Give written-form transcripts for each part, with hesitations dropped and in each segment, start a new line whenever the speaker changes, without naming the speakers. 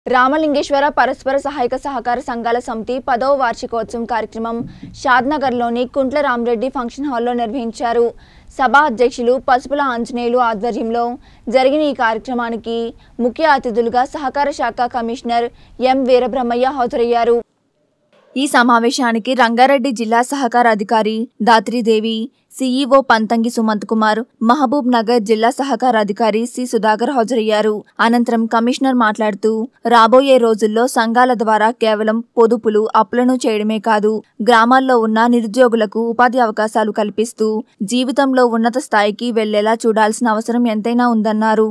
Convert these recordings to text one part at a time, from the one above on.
రామలింగేశ్వర పరస్పర సహాయక సహకార సంఘాల సమితి 10వ వార్షికోత్సవం కార్యక్రమం షాద్నగర్లోని కుంట్ల రామరెడ్డి ఫంక్షన్ హాల్లో నిర్వహించారు. సభా అధ్యక్షులు పసుపుల ఆంజనేయులు ఆధ్వర్యంలో జరిగిన ఈ కార్యక్రమానికి ముఖ్య అతిథులుగా సహకార శాఖ కమిషనర్ ఎం వీరబ్రహ్మయ్య హాజరయ్యారు. ఈ సమావేశానికి రంగారెడ్డి జిల్లా సహకార అధికారి దాత్రిదేవి, సిఈఓ పంతంగి సుమంత్ కుమార్, మహబూబ్ నగర్ జిల్లా సహకార అధికారి సి సుధాకర్ హాజరయ్యారు. అనంతరం కమిషనర్ మాట్లాడుతూ రాబోయే రోజుల్లో సంఘాల ద్వారా కేవలం పొదుపులు, అప్పులను చేయడమే కాదు, గ్రామాల్లో ఉన్న నిరుద్యోగులకు ఉపాధి అవకాశాలు కల్పిస్తూ జీవితంలో ఉన్నత స్థాయికి వెళ్లేలా చూడాల్సిన అవసరం ఎంతైనా ఉందన్నారు.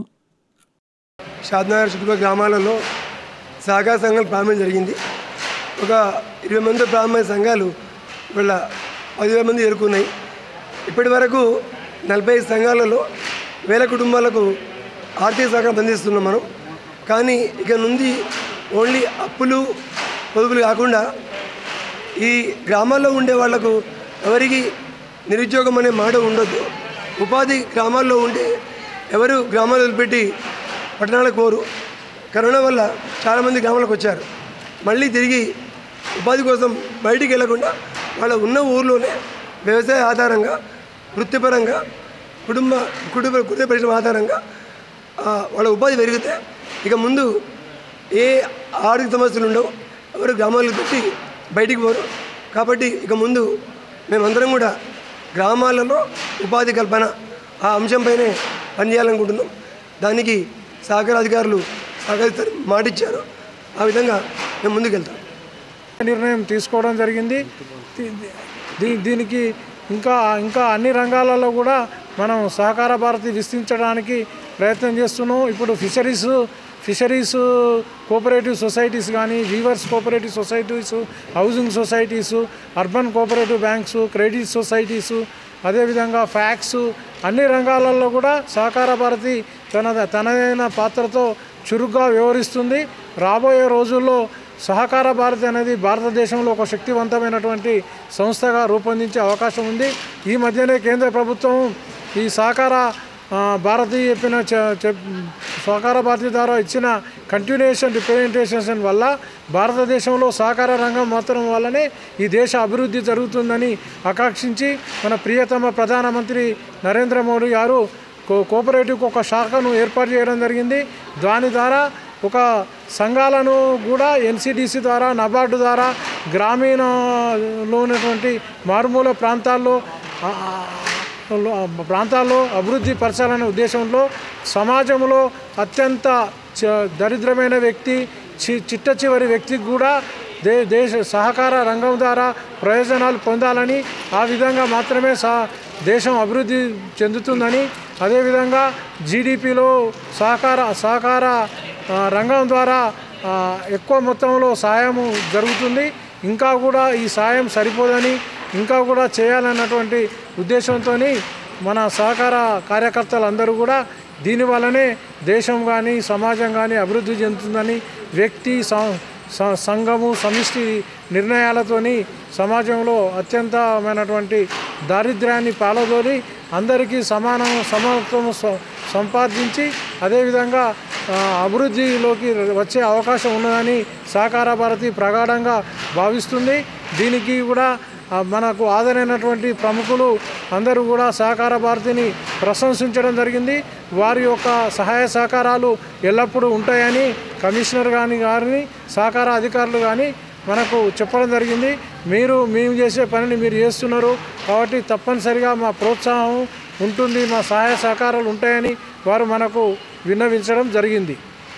షాద్నగర్ చుట్టుపక్కల గ్రామాలలో సహకార సంఘాలు ప్రారంభం జరిగింది. ఒక 20 మంది ప్రారంభమైన సంఘాలు వీళ్ళ 10,000 మంది చేరుకున్నాయి. ఇప్పటి వరకు 45 సంఘాలలో 1000 కుటుంబాలకు ఆర్థిక సహకారం అందిస్తున్నాం మనం. కానీ ఇక నుండి ఓన్లీ అప్పులు, పొదుపులు కాకుండా ఈ గ్రామాల్లో ఉండే వాళ్లకు ఎవరికి నిరుద్యోగం అనే మాట ఉండొద్దు. ఉపాధి గ్రామాల్లో ఉంటే ఎవరు గ్రామాలు వదిలిపెట్టి పట్టణాలకు కోరు. కరోనా వల్ల చాలామంది గ్రామాలకు వచ్చారు. మళ్ళీ తిరిగి ఉపాధి కోసం బయటికి వెళ్లకుండా వాళ్ళ ఉన్న ఊర్లోనే వ్యవసాయ ఆధారంగా, వృత్తిపరంగా, కుటుంబ పరిశ్రమ ఆధారంగా వాళ్ళ ఉపాధి పెరిగితే ఇక ముందు ఏ ఆర్థిక సమస్యలు ఉండవు, ఎవరు గ్రామాలకు పెట్టి బయటికి పోరు. కాబట్టి ఇక ముందు మేమందరం కూడా గ్రామాలలో ఉపాధి కల్పన ఆ అంశంపైనే పనిచేయాలనుకుంటున్నాం. దానికి సహకార అధికారులు సహకరిస్తారు, మాటిచ్చారు. ఆ విధంగా మేము ముందుకెళ్తాం.
నిర్ణయం తీసుకోవడం జరిగింది. దీనికి ఇంకా అన్ని రంగాలలో కూడా మనం సహకార భారతి విస్తరించడానికి ప్రయత్నం చేస్తున్నాం. ఇప్పుడు ఫిషరీస్ కోఆపరేటివ్ సొసైటీస్ కానీ, weavers cooperative societies, housing societies, urban cooperative banks, credit societies, అదేవిధంగా ఫ్యాక్స్, అన్ని రంగాలలో కూడా సహకార భారతి తనదైన పాత్రతో చురుగ్గా వ్యవహరిస్తుంది. రాబోయే రోజుల్లో సహకార భారతి అనేది భారతదేశంలో ఒక శక్తివంతమైనటువంటి సంస్థగా రూపొందించే అవకాశం ఉంది. ఈ మధ్యనే కేంద్ర ప్రభుత్వం ఈ సహకార భారతి సహకార భారతి ద్వారా ఇచ్చిన కంటిన్యూషన్ రిప్రజెంటేషన్ వల్ల భారతదేశంలో సహకార రంగం మాత్రం వల్లనే ఈ దేశ అభివృద్ధి జరుగుతుందని ఆకాంక్షించి మన ప్రియతమ ప్రధానమంత్రి నరేంద్ర మోడీ గారు కోఆపరేటివ్కి ఒక శాఖను ఏర్పాటు చేయడం జరిగింది. దాని ద్వారా ఒక సంఘాలను కూడా ఎన్సిడిసి ద్వారా, నబార్డు ద్వారా గ్రామీణలో ఉన్నటువంటి మారుమూల ప్రాంతాల్లో అభివృద్ధి పరచాలనే ఉద్దేశంలో సమాజంలో అత్యంత దరిద్రమైన వ్యక్తి, చిట్ట చివరి వ్యక్తికి కూడా దేశ సహకార రంగం ద్వారా ప్రయోజనాలు పొందాలని, ఆ విధంగా మాత్రమే దేశం అభివృద్ధి చెందుతుందని, అదేవిధంగా జీడిపిలో సహకార రంగం ద్వారా ఎక్కువ మొత్తంలో సాయము జరుగుతుంది. ఇంకా కూడా ఈ సాయం సరిపోదని, ఇంకా కూడా చేయాలన్నటువంటి ఉద్దేశంతో మన సహకార కార్యకర్తలందరూ కూడా దీనివల్లనే దేశం కానీ సమాజం కానీ అభివృద్ధి చెందుతుందని, వ్యక్తి సంఘము సమిష్టి నిర్ణయాలతోని సమాజంలో అత్యంతమైనటువంటి దారిద్ర్యాన్ని పాలదోలి అందరికీ సమత్వం సంపాదించి అదేవిధంగా అభివృద్ధిలోకి వచ్చే అవకాశం ఉన్నదని సహకార భారతి ప్రగాఢంగా భావిస్తుంది. దీనికి కూడా మనకు ఆదరైనటువంటి ప్రముఖులు అందరూ కూడా సహకార భారతిని ప్రశంసించడం జరిగింది. వారి యొక్క సహాయ సహకారాలు ఎల్లప్పుడూ ఉంటాయని కమిషనర్ గారిని సహకార అధికారులు కానీ మనకు చెప్పడం జరిగింది. మేము చేసే పనిని మీరు చేస్తున్నారు కాబట్టి తప్పనిసరిగా మా ప్రోత్సాహం ఉంటుంది, మా సహాయ సహకారాలు ఉంటాయని వారు మనకు విన్నవించడం జరిగింది.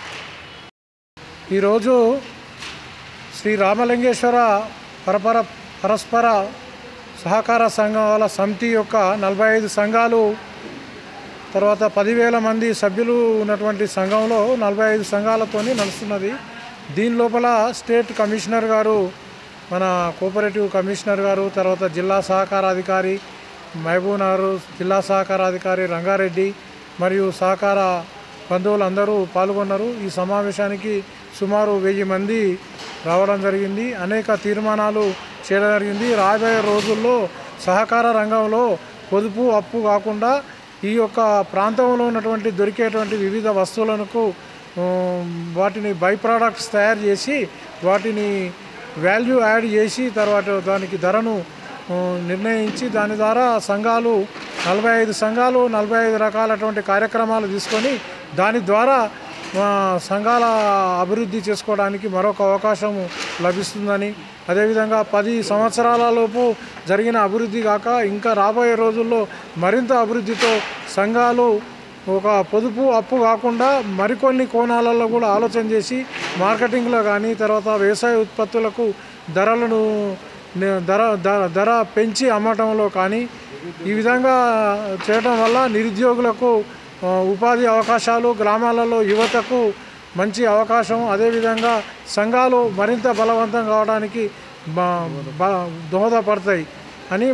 ఈరోజు శ్రీ రామలింగేశ్వర పరస్పర సహకార సంఘాల సమితి యొక్క 45 సంఘాలు, తర్వాత 10,000 మంది సభ్యులు ఉన్నటువంటి సంఘంలో 45 సంఘాలతోని నడుస్తున్నది. దీని లోపల స్టేట్ కమిషనర్ గారు, మన కోఆపరేటివ్ కమిషనర్ గారు, తర్వాత జిల్లా సహకారాధికారి మహబూబ్ నగర్, జిల్లా సహకారాధికారి రంగారెడ్డి మరియు సహకార బంధువులు అందరూ పాల్గొన్నారు. ఈ సమావేశానికి సుమారు 1000 మంది రావడం జరిగింది. అనేక తీర్మానాలు చేయడం జరిగింది. రాబోయే రోజుల్లో సహకార రంగంలో పొదుపు, అప్పు కాకుండా ఈ యొక్క ప్రాంతంలో ఉన్నటువంటి దొరికేటువంటి వివిధ వస్తువులకు వాటిని బై ప్రోడక్ట్స్ తయారు చేసి వాటిని వాల్యూ యాడ్ చేసి తర్వాత దానికి ధరను నిర్ణయించి దాని ద్వారా సంఘాలు 45 సంఘాలు 45 రకాలటువంటి కార్యక్రమాలు తీసుకొని దాని ద్వారా సంఘాల అభివృద్ధి చేసుకోవడానికి మరొక అవకాశం లభిస్తుందని, అదేవిధంగా 10 సంవత్సరాలలోపు జరిగిన అభివృద్ధి కాక ఇంకా రాబోయే రోజుల్లో మరింత అభివృద్ధితో సంఘాలు ఒక పొదుపు అప్పు కాకుండా మరికొన్ని కోణాలలో కూడా ఆలోచన చేసి మార్కెటింగ్లో కానీ తర్వాత వ్యవసాయ ఉత్పత్తులకు ధర పెంచి అమ్మటంలో కానీ ఈ విధంగా చేయడం వల్ల నిరుద్యోగులకు ఉపాధి అవకాశాలు, గ్రామాలలో యువతకు మంచి అవకాశం, అదేవిధంగా సంఘాలు మరింత బలవంతం కావడానికి దోహదపడతాయి అని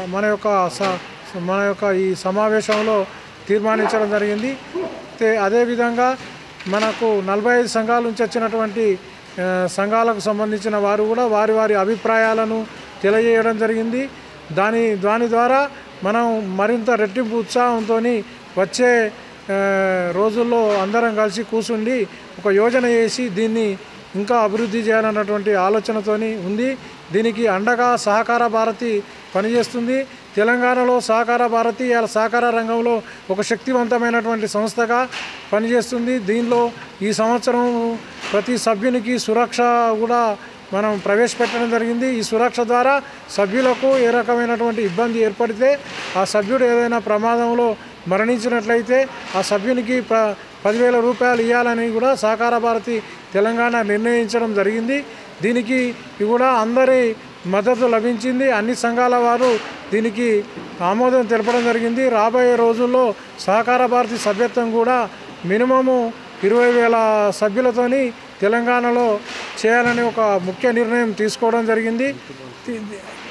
మన యొక్క ఈ సమావేశంలో తీర్మానించడం జరిగింది. అదేవిధంగా మనకు 45 సంఘాల నుంచి వచ్చినటువంటి సంఘాలకు సంబంధించిన వారు కూడా వారి అభిప్రాయాలను తెలియజేయడం జరిగింది. దాని ద్వారా మనం మరింత రెట్టింపు ఉత్సాహంతో వచ్చే రోజుల్లో అందరం కలిసి కూర్చుండి ఒక యోజన చేసి దీన్ని ఇంకా అభివృద్ధి చేయాలన్నటువంటి ఆలోచనతోని ఉంది. దీనికి అండగా సహకార భారతి పనిచేస్తుంది. తెలంగాణలో సహకార భారతి సహకార రంగంలో ఒక శక్తివంతమైనటువంటి సంస్థగా పనిచేస్తుంది. దీనిలో ఈ సంవత్సరం ప్రతి సభ్యునికి సురక్ష కూడా మనం ప్రవేశపెట్టడం జరిగింది. ఈ సురక్ష ద్వారా సభ్యులకు ఏ రకమైనటువంటి ఇబ్బంది ఏర్పడితే ఆ సభ్యుడు ఏదైనా ప్రమాదంలో మరణించినట్లయితే ఆ సభ్యునికి 10,000 రూపాయలు ఇవ్వాలని కూడా సహకార భారతి తెలంగాణ నిర్ణయించడం జరిగింది. దీనికి కూడా అందరి మద్దతు లభించింది. అన్ని సంఘాల వారు దీనికి ఆమోదం తెలపడం జరిగింది. రాబోయే రోజుల్లో సహకార భారతి సభ్యత్వం కూడా మినిమము 20,000 సభ్యులతోని తెలంగాణలో చేయాలని ఒక ముఖ్య నిర్ణయం తీసుకోవడం జరిగింది.